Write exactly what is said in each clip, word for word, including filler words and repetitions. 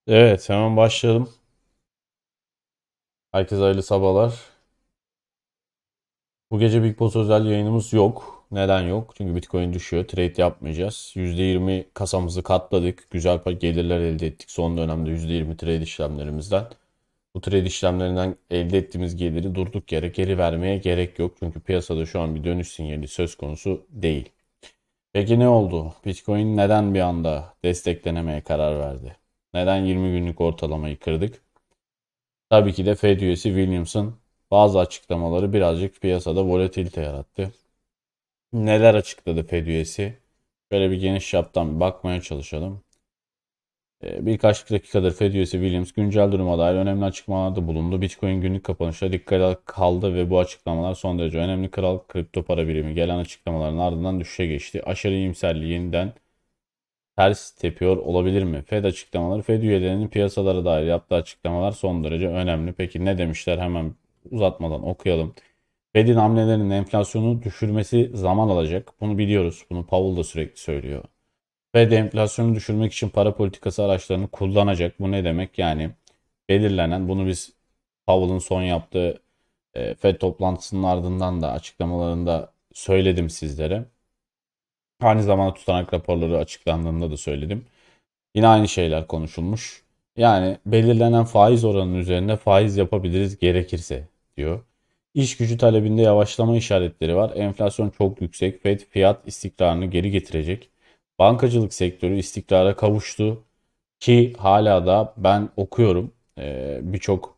Evet, hemen başlayalım. Herkese hayırlı sabahlar. Bu gece Big Boss özel yayınımız yok. Neden yok? Çünkü Bitcoin düşüyor. Trade yapmayacağız. yüzde yirmi kasamızı katladık. Güzel pa- gelirler elde ettik son dönemde yüzde yirmi trade işlemlerimizden. Bu trade işlemlerinden elde ettiğimiz geliri durduk yere geri vermeye gerek yok. Çünkü piyasada şu an bir dönüş sinyali söz konusu değil. Peki ne oldu? Bitcoin neden bir anda desteklenemeye karar verdi? Neden yirmi günlük ortalamayı kırdık? Tabii ki de Fed üyesi Williams'ın bazı açıklamaları birazcık piyasada volatilite yarattı. Neler açıkladı Fed üyesi? Böyle bir geniş çaptan bir bakmaya çalışalım. Ee, Birkaç dakikadır Fed üyesi Williams güncel duruma dair önemli açıklamalarda bulundu. Bitcoin günlük kapanışta dikkat kaldı ve bu açıklamalar son derece önemli. Kral kripto para birimi gelen açıklamaların ardından düşüşe geçti. Aşırı iyimserliği yeniden ters tepiyor olabilir mi? Fed açıklamaları, Fed üyelerinin piyasalara dair yaptığı açıklamalar son derece önemli. Peki ne demişler? Hemen uzatmadan okuyalım. Fed'in hamlelerinin enflasyonu düşürmesi zaman alacak. Bunu biliyoruz. Bunu Powell da sürekli söylüyor. Fed enflasyonu düşürmek için para politikası araçlarını kullanacak. Bu ne demek? Yani belirlenen, bunu biz Powell'ın son yaptığı e, Fed toplantısının ardından da açıklamalarında söyledim sizlere. Aynı zamanda tutanak raporları açıklandığında da söyledim. Yine aynı şeyler konuşulmuş. Yani belirlenen faiz oranının üzerinde faiz yapabiliriz gerekirse diyor. İş gücü talebinde yavaşlama işaretleri var. Enflasyon çok yüksek. Fed fiyat istikrarını geri getirecek. Bankacılık sektörü istikrara kavuştu ki hala da ben okuyorum Ee, birçok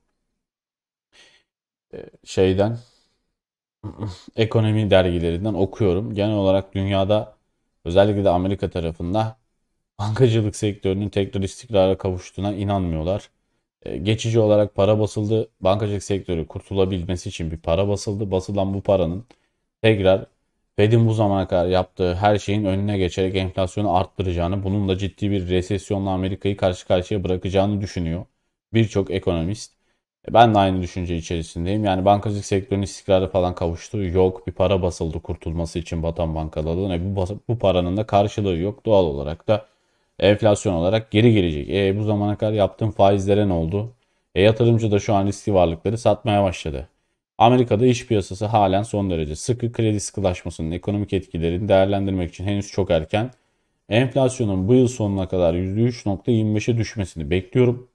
e, şeyden ekonomi dergilerinden okuyorum. Genel olarak dünyada özellikle de Amerika tarafında bankacılık sektörünün tekrar istikrara kavuştuğuna inanmıyorlar. E, Geçici olarak para basıldı. Bankacılık sektörü kurtulabilmesi için bir para basıldı. Basılan bu paranın tekrar Fed'in bu zamana kadar yaptığı her şeyin önüne geçerek enflasyonu arttıracağını, bunun da ciddi bir resesyonla Amerika'yı karşı karşıya bırakacağını düşünüyor birçok ekonomist. E, Ben de aynı düşünce içerisindeyim. Yani bankacılık sektörünün istikrarı falan kavuştu. Yok, bir para basıldı kurtulması için batan bankaların. E, bu, bas- bu paranın da karşılığı yok. Doğal olarak da enflasyon olarak geri gelecek. E, bu zamana kadar yaptığın faizlere ne oldu? E, yatırımcı da şu an riskli varlıkları satmaya başladı. Amerika'da iş piyasası halen son derece sıkı. Kredi sıkılaşmasının ekonomik etkilerini değerlendirmek için henüz çok erken. Enflasyonun bu yıl sonuna kadar yüzde üç virgül yirmi beşe düşmesini bekliyorum.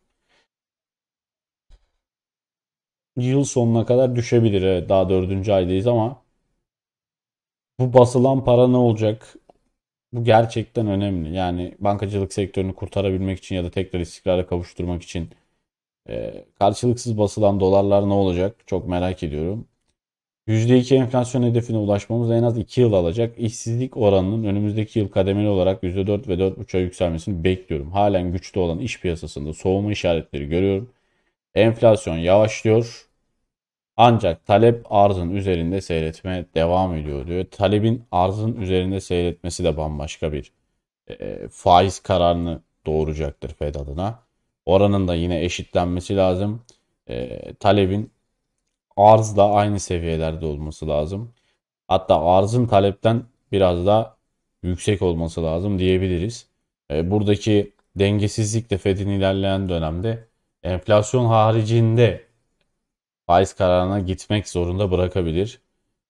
Yıl sonuna kadar düşebilir. Evet, daha dördüncü aydayız ama bu basılan para ne olacak? Bu gerçekten önemli. Yani bankacılık sektörünü kurtarabilmek için ya da tekrar istikrara kavuşturmak için e, karşılıksız basılan dolarlar ne olacak? Çok merak ediyorum. yüzde iki enflasyon hedefine ulaşmamız en az iki yıl alacak. İşsizlik oranının önümüzdeki yıl kademeli olarak yüzde dört ve dört virgül beşe yükselmesini bekliyorum. Halen güçlü olan iş piyasasında soğuma işaretleri görüyorum. Enflasyon yavaşlıyor. Ancak talep arzın üzerinde seyretmeye devam ediyor diyor. Talebin arzın üzerinde seyretmesi de bambaşka bir e, faiz kararını doğuracaktır Fed adına. Oranın da yine eşitlenmesi lazım. E, talebin arzla aynı seviyelerde olması lazım. Hatta arzın talepten biraz daha yüksek olması lazım diyebiliriz. E, buradaki dengesizlik de Fed'in ilerleyen dönemde enflasyon haricinde faiz kararına gitmek zorunda bırakabilir.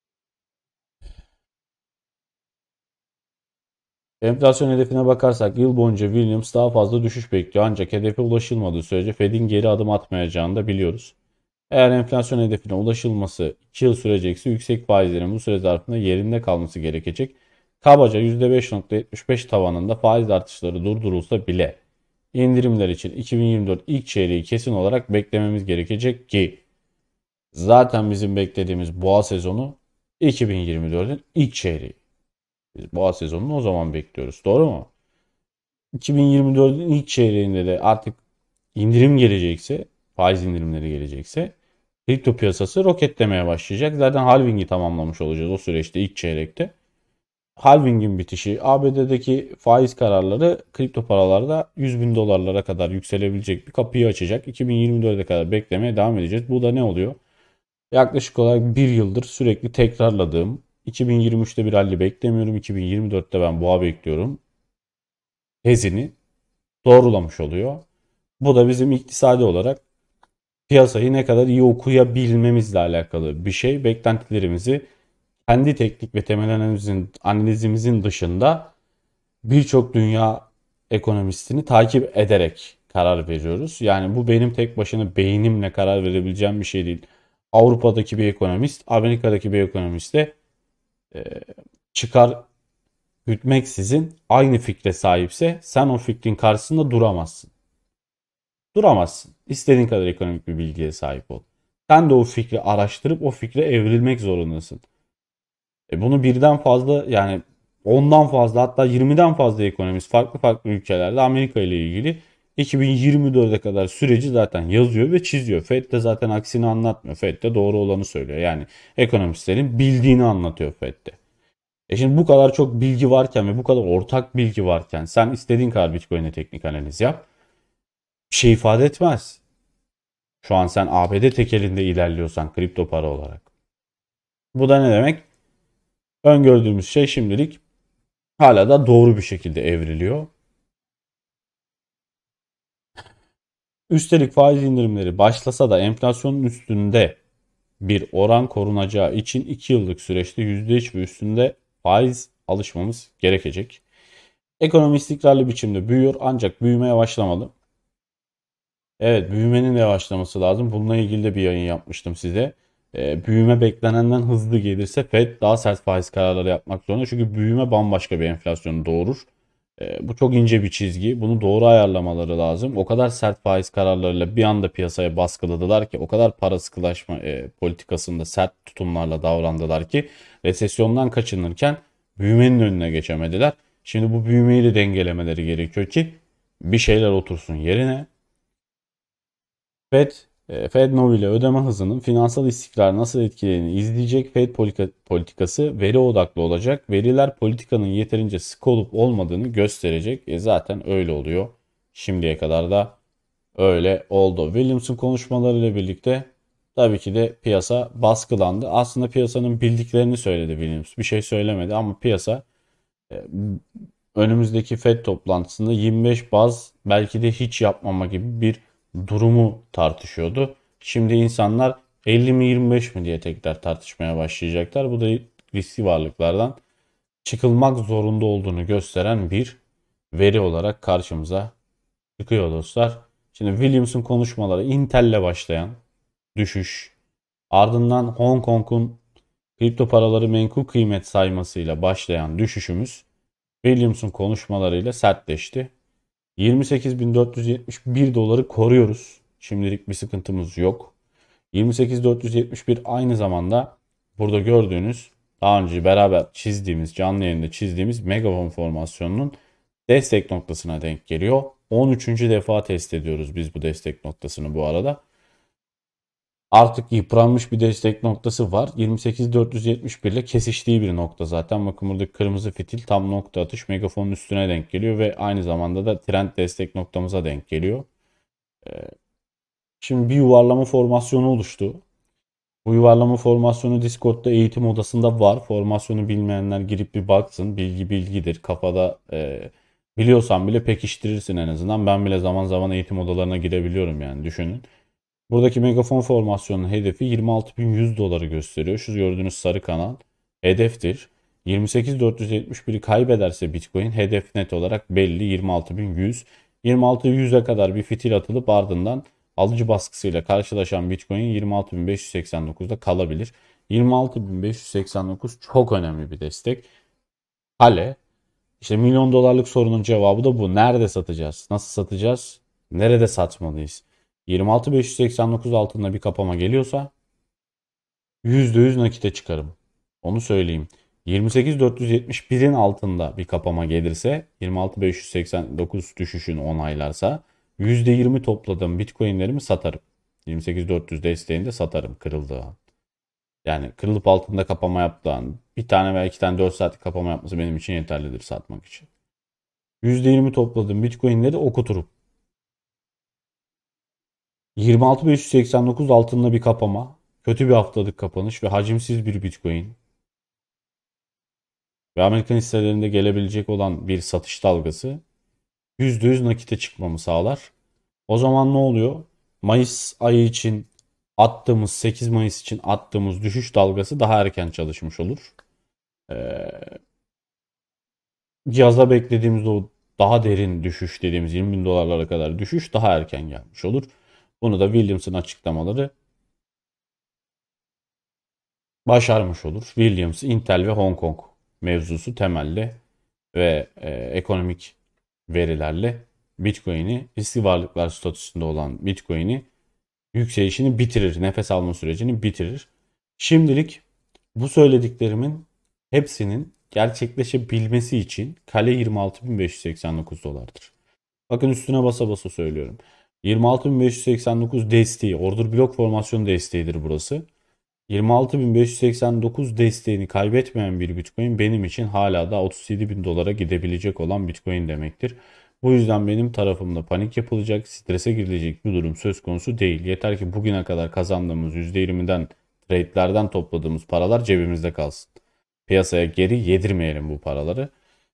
Enflasyon hedefine bakarsak yıl boyunca Williams daha fazla düşüş bekliyor. Ancak hedefe ulaşılmadığı sürece Fed'in geri adım atmayacağını da biliyoruz. Eğer enflasyon hedefine ulaşılması iki yıl sürecekse yüksek faizlerin bu süre zarfında yerinde kalması gerekecek. Kabaca yüzde beş virgül yetmiş beş tavanında faiz artışları durdurulsa bile indirimler için iki bin yirmi dört ilk çeyreği kesin olarak beklememiz gerekecek ki zaten bizim beklediğimiz boğa sezonu iki bin yirmi dördün ilk çeyreği. Biz boğa sezonunu o zaman bekliyoruz. Doğru mu? iki bin yirmi dördün ilk çeyreğinde de artık indirim gelecekse, faiz indirimleri gelecekse kripto piyasası roketlemeye başlayacak. Zaten halving'i tamamlamış olacağız o süreçte ilk çeyrekte. Halving'in bitişi, A B D'deki faiz kararları kripto paralarda yüz bin dolarlara kadar yükselebilecek bir kapıyı açacak. iki bin yirmi dörde kadar beklemeye devam edeceğiz. Bu da ne oluyor? Yaklaşık olarak bir yıldır sürekli tekrarladığım, iki bin yirmi üçte bir rally beklemiyorum, iki bin yirmi dörtte ben boğa bekliyorum tezini doğrulamış oluyor. Bu da bizim iktisadi olarak piyasayı ne kadar iyi okuyabilmemizle alakalı bir şey. Beklentilerimizi kendi teknik ve temel analizimizin, analizimizin dışında birçok dünya ekonomistini takip ederek karar veriyoruz. Yani bu benim tek başına beynimle karar verebileceğim bir şey değil. Avrupa'daki bir ekonomist, Amerika'daki bir ekonomist de e, çıkar gütmeksizin aynı fikre sahipse sen o fikrin karşısında duramazsın. Duramazsın. İstediğin kadar ekonomik bir bilgiye sahip ol. Sen de o fikri araştırıp o fikre evrilmek zorundasın. E bunu birden fazla, yani ondan fazla, hatta yirmiden fazla ekonomist farklı farklı ülkelerde Amerika ile ilgili iki bin yirmi dörde kadar süreci zaten yazıyor ve çiziyor. Fed de zaten aksini anlatmıyor. Fed de doğru olanı söylüyor. Yani ekonomistlerin bildiğini anlatıyor Fed de. E şimdi bu kadar çok bilgi varken ve bu kadar ortak bilgi varken sen istediğin kadar Bitcoin'e teknik analiz yap. Bir şey ifade etmez. Şu an sen A B D tekelinde ilerliyorsan kripto para olarak. Bu da ne demek? Öngördüğümüz şey şimdilik hala da doğru bir şekilde evriliyor. Üstelik faiz indirimleri başlasa da enflasyonun üstünde bir oran korunacağı için iki yıllık süreçte yüzde üç ve üstünde faiz alışmamız gerekecek. Ekonomi istikrarlı biçimde büyüyor ancak büyüme yavaşlamalı. Evet, büyümenin yavaşlaması lazım. Bununla ilgili de bir yayın yapmıştım size. Ee, büyüme beklenenden hızlı gelirse Fed daha sert faiz kararları yapmak zorunda. Çünkü büyüme bambaşka bir enflasyonu doğurur. Ee, bu çok ince bir çizgi. Bunu doğru ayarlamaları lazım. O kadar sert faiz kararlarıyla bir anda piyasaya baskıladılar ki, o kadar para sıkılaşma e, politikasında sert tutumlarla davrandılar ki resesyondan kaçınırken büyümenin önüne geçemediler. Şimdi bu büyümeyi de dengelemeleri gerekiyor ki bir şeyler otursun yerine. Fed, e, FedNow ile ödeme hızının finansal istikrarı nasıl etkilediğini izleyecek. Fed politikası veri odaklı olacak. Veriler politikanın yeterince sık olup olmadığını gösterecek. E zaten öyle oluyor. Şimdiye kadar da öyle oldu. Williams'ın konuşmalarıyla birlikte tabii ki de piyasa baskılandı. Aslında piyasanın bildiklerini söyledi Williams. Bir şey söylemedi ama piyasa e, önümüzdeki Fed toplantısında yirmi beş baz belki de hiç yapmama gibi bir durumu tartışıyordu. Şimdi insanlar elli mi yirmi beş mi diye tekrar tartışmaya başlayacaklar. Bu da riskli varlıklardan çıkılmak zorunda olduğunu gösteren bir veri olarak karşımıza çıkıyor dostlar. Şimdi Williams'ın konuşmaları, Intel'le başlayan düşüş, ardından Hong Kong'un kripto paraları menkul kıymet saymasıyla başlayan düşüşümüz Williams'ın konuşmalarıyla sertleşti. yirmi sekiz bin dört yüz yetmiş bir doları koruyoruz. Şimdilik bir sıkıntımız yok. yirmi sekiz bin dört yüz yetmiş bir aynı zamanda burada gördüğünüz, daha önce beraber çizdiğimiz, canlı yayında çizdiğimiz Megafon formasyonunun destek noktasına denk geliyor. on üçüncü defa test ediyoruz biz bu destek noktasını bu arada. Artık yıpranmış bir destek noktası var. yirmi sekiz bin dört yüz yetmiş bir ile kesiştiği bir nokta zaten. Bakın buradaki kırmızı fitil tam nokta atış megafonun üstüne denk geliyor ve aynı zamanda da trend destek noktamıza denk geliyor. Şimdi bir yuvarlama formasyonu oluştu. Bu yuvarlama formasyonu Discord'da eğitim odasında var. Formasyonu bilmeyenler girip bir baksın. Bilgi bilgidir. Kafada e, biliyorsan bile pekiştirirsin en azından. Ben bile zaman zaman eğitim odalarına girebiliyorum, yani düşünün. Buradaki megafon formasyonunun hedefi yirmi altı bin yüz doları gösteriyor. Şu gördüğünüz sarı kanal hedeftir. yirmi sekiz bin dört yüz yetmiş biri kaybederse Bitcoin hedef net olarak belli, yirmi altı bin yüz. yirmi altı bin yüze kadar bir fitil atılıp ardından alıcı baskısıyla karşılaşan Bitcoin yirmi altı bin beş yüz seksen dokuzda kalabilir. yirmi altı bin beş yüz seksen dokuz çok önemli bir destek. Hale işte milyon dolarlık sorunun cevabı da bu. Nerede satacağız? Nasıl satacağız? Nerede satmalıyız? yirmi altı bin beş yüz seksen dokuz altında bir kapama geliyorsa yüzde yüz nakite çıkarım. Onu söyleyeyim. yirmi sekiz bin dört yüz yetmiş birin altında bir kapama gelirse, yirmi altı bin beş yüz seksen dokuz düşüşünü onaylarsa yüzde yirmi topladığım Bitcoin'lerimi satarım. yirmi sekiz bin dört yüz desteğinde satarım kırıldığı an. Yani kırılıp altında kapama yaptığı an bir tane veya iki tane dört saatlik kapama yapması benim için yeterlidir satmak için. yüzde yirmi topladığım Bitcoin'leri okuturum. yirmi altı bin beş yüz seksen dokuz altında bir kapama, kötü bir haftalık kapanış ve hacimsiz bir Bitcoin ve Amerikan hisselerinde gelebilecek olan bir satış dalgası yüzde yüz nakite çıkmamı sağlar. O zaman ne oluyor? Mayıs ayı için attığımız, sekiz Mayıs için attığımız düşüş dalgası daha erken çalışmış olur. Ee, Yaza beklediğimiz o daha derin düşüş dediğimiz yirmi bin dolarlara kadar düşüş daha erken gelmiş olur. Bunu da Williams'ın açıklamaları başarmış olur. Williams, Intel ve Hong Kong mevzusu temelli ve e, ekonomik verilerle Bitcoin'i, riskli varlıklar statüsünde olan Bitcoin'i yükselişini bitirir. Nefes alma sürecini bitirir. Şimdilik bu söylediklerimin hepsinin gerçekleşebilmesi için kale yirmi altı bin beş yüz seksen dokuz dolardır. Bakın üstüne basa basa söylüyorum. yirmi altı bin beş yüz seksen dokuz desteği, order blok formasyon desteğidir burası. yirmi altı bin beş yüz seksen dokuz desteğini kaybetmeyen bir Bitcoin benim için hala da otuz yedi bin dolara gidebilecek olan Bitcoin demektir. Bu yüzden benim tarafımda panik yapılacak, strese girilecek bir durum söz konusu değil. Yeter ki bugüne kadar kazandığımız yüzde yirmiden trade'lerden topladığımız paralar cebimizde kalsın. Piyasaya geri yedirmeyelim bu paraları.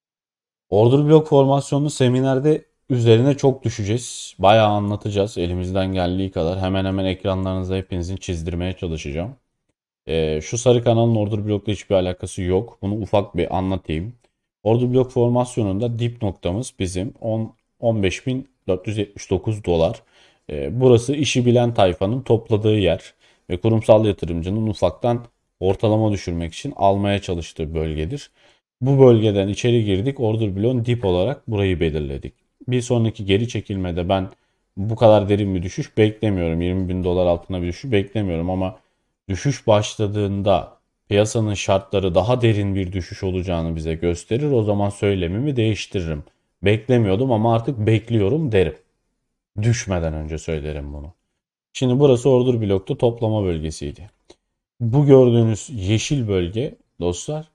Order blok formasyonlu seminerde üzerine çok düşeceğiz. Bayağı anlatacağız elimizden geldiği kadar. Hemen hemen ekranlarınıza hepinizin çizdirmeye çalışacağım. Ee, şu sarı kanalın order blokla hiçbir alakası yok. Bunu ufak bir anlatayım. Order blok formasyonunda dip noktamız bizim on on beş bin dört yüz yetmiş dokuz dolar. Ee, burası işi bilen tayfanın topladığı yer ve kurumsal yatırımcının ufaktan ortalama düşürmek için almaya çalıştığı bölgedir. Bu bölgeden içeri girdik. Order bloğun dip olarak burayı belirledik. Bir sonraki geri çekilmede ben bu kadar derin bir düşüş beklemiyorum. yirmi bin dolar altına bir düşüş beklemiyorum ama düşüş başladığında piyasanın şartları daha derin bir düşüş olacağını bize gösterir. O zaman söylemimi değiştiririm. Beklemiyordum ama artık bekliyorum derim. Düşmeden önce söylerim bunu. Şimdi burası order blokta toplama bölgesiydi. Bu gördüğünüz yeşil bölge dostlar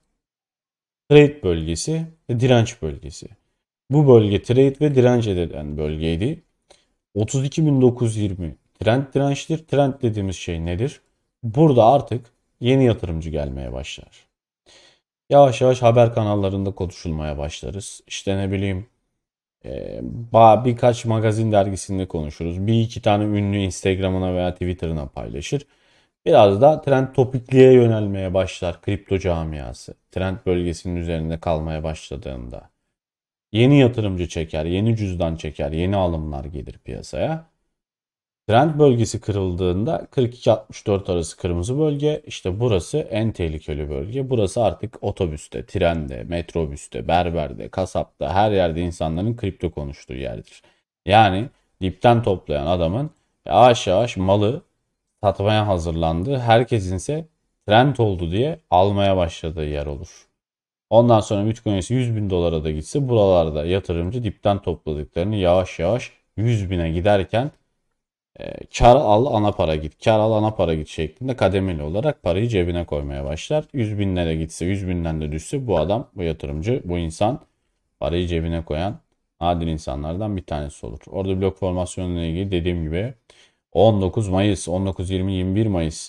trade bölgesi ve direnç bölgesi. Bu bölge trade ve direnç edilen bölgeydi. otuz iki bin dokuz yüz yirmi trend dirençtir. Trend dediğimiz şey nedir? Burada artık yeni yatırımcı gelmeye başlar. Yavaş yavaş haber kanallarında konuşulmaya başlarız. İşte ne bileyim e, birkaç magazin dergisinde konuşuruz. Bir iki tane ünlü Instagram'ına veya Twitter'ına paylaşır. Biraz da trend topikliğe yönelmeye başlar kripto camiası. Trend bölgesinin üzerinde kalmaya başladığında. Yeni yatırımcı çeker, yeni cüzdan çeker, yeni alımlar gelir piyasaya. Trend bölgesi kırıldığında kırk iki altmış dört arası kırmızı bölge. İşte burası en tehlikeli bölge. Burası artık otobüste, trende, metrobüste, berberde, kasapta her yerde insanların kripto konuştuğu yerdir. Yani dipten toplayan adamın yavaş yavaş malı satmaya hazırlandığı, herkesin ise trend oldu diye almaya başladığı yer olur. Ondan sonra Bitcoin yüz bin dolara da gitse buralarda yatırımcı dipten topladıklarını yavaş yavaş yüz bine giderken e, kar al ana para git, kar al ana para git şeklinde kademeli olarak parayı cebine koymaya başlar. yüz binlere gitse, yüz binden de düşse bu adam, bu yatırımcı, bu insan parayı cebine koyan nadir insanlardan bir tanesi olur. Orada blok formasyonuyla ilgili dediğim gibi on dokuz Mayıs, on dokuz, yirmi, yirmi bir Mayıs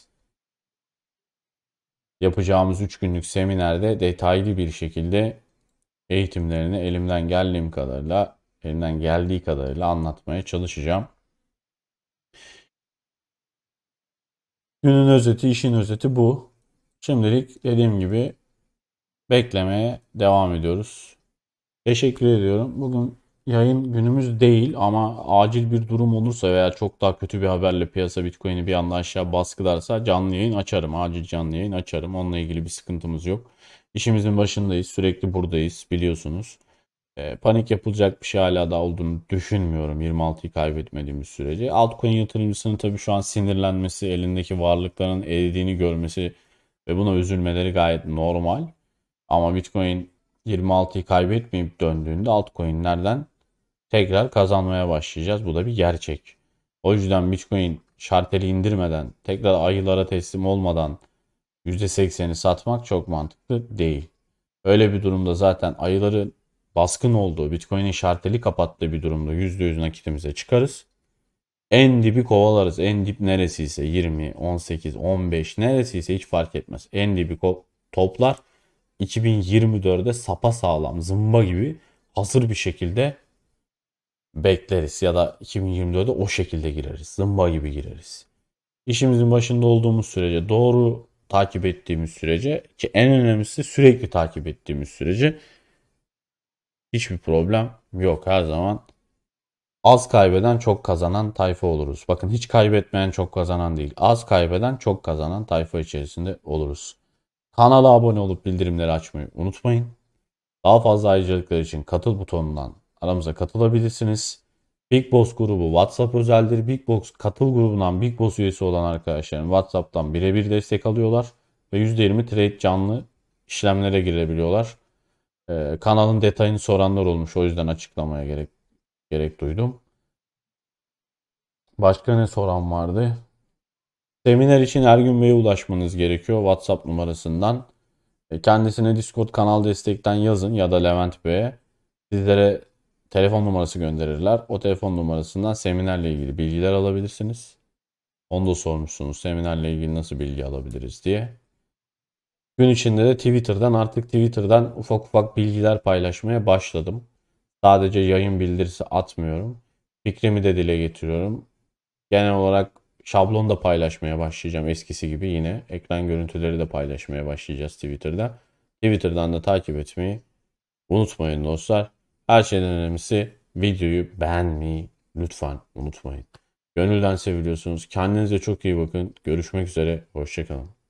yapacağımız üç günlük seminerde detaylı bir şekilde eğitimlerini elimden geldiğim kadarıyla, elimden geldiği kadarıyla anlatmaya çalışacağım. Günün özeti, işin özeti bu. Şimdilik dediğim gibi beklemeye devam ediyoruz. Teşekkür ediyorum. Bugün yayın günümüz değil ama acil bir durum olursa veya çok daha kötü bir haberle piyasa Bitcoin'i bir anda aşağı baskılarsa canlı yayın açarım. Acil canlı yayın açarım. Onunla ilgili bir sıkıntımız yok. İşimizin başındayız. Sürekli buradayız biliyorsunuz. E, panik yapılacak bir şey hala da olduğunu düşünmüyorum yirmi altıyı kaybetmediğimiz sürece. Altcoin yatırımcısının tabii şu an sinirlenmesi, elindeki varlıkların eridiğini görmesi ve buna üzülmeleri gayet normal. Ama Bitcoin yirmi altıyı kaybetmeyip döndüğünde altcoin'lerden tekrar kazanmaya başlayacağız. Bu da bir gerçek. O yüzden Bitcoin şarteli indirmeden, tekrar ayılara teslim olmadan yüzde sekseni satmak çok mantıklı değil. Öyle bir durumda zaten ayıların baskın olduğu, Bitcoin'in şarteli kapattığı bir durumda yüzde yüz nakitimize çıkarız. En dibi kovalarız. En dip neresiyse yirmi, on sekiz, on beş neresiyse hiç fark etmez. En dibi toplar iki bin yirmi dörde sapa sağlam, zımba gibi hazır bir şekilde bekleriz ya da iki bin yirmi dörde o şekilde gireriz. Zımba gibi gireriz. İşimizin başında olduğumuz sürece, doğru takip ettiğimiz sürece, ki en önemlisi sürekli takip ettiğimiz sürece hiçbir problem yok. Her zaman az kaybeden çok kazanan tayfa oluruz. Bakın, hiç kaybetmeyen çok kazanan değil. Az kaybeden çok kazanan tayfa içerisinde oluruz. Kanala abone olup bildirimleri açmayı unutmayın. Daha fazla ayrıcalıklar için katıl butonundan aramıza katılabilirsiniz. Big Boss grubu WhatsApp özeldir. Big Boss katıl grubundan Big Boss üyesi olan arkadaşlarım WhatsApp'tan birebir destek alıyorlar ve yüzde yirmi trade canlı işlemlere girebiliyorlar. Ee, kanalın detayını soranlar olmuş. O yüzden açıklamaya gerek gerek duydum. Başka ne soran vardı? Seminer için Ergün Bey'e ulaşmanız gerekiyor WhatsApp numarasından. E, Kendisine Discord kanal destekten yazın ya da Levent Bey'e. Sizlere telefon numarası gönderirler. O telefon numarasından seminerle ilgili bilgiler alabilirsiniz. Onu da sormuşsunuz, seminerle ilgili nasıl bilgi alabiliriz diye. Gün içinde de Twitter'dan artık Twitter'dan ufak ufak bilgiler paylaşmaya başladım. Sadece yayın bildirisi atmıyorum. Fikrimi de dile getiriyorum. Genel olarak şablon da paylaşmaya başlayacağım eskisi gibi yine. Ekran görüntüleri de paylaşmaya başlayacağız Twitter'da. Twitter'dan da takip etmeyi unutmayın dostlar. Her şeyden önemlisi videoyu beğenmeyi lütfen unutmayın. Gönülden seviliyorsunuz. Kendinize çok iyi bakın. Görüşmek üzere. Hoşça kalın.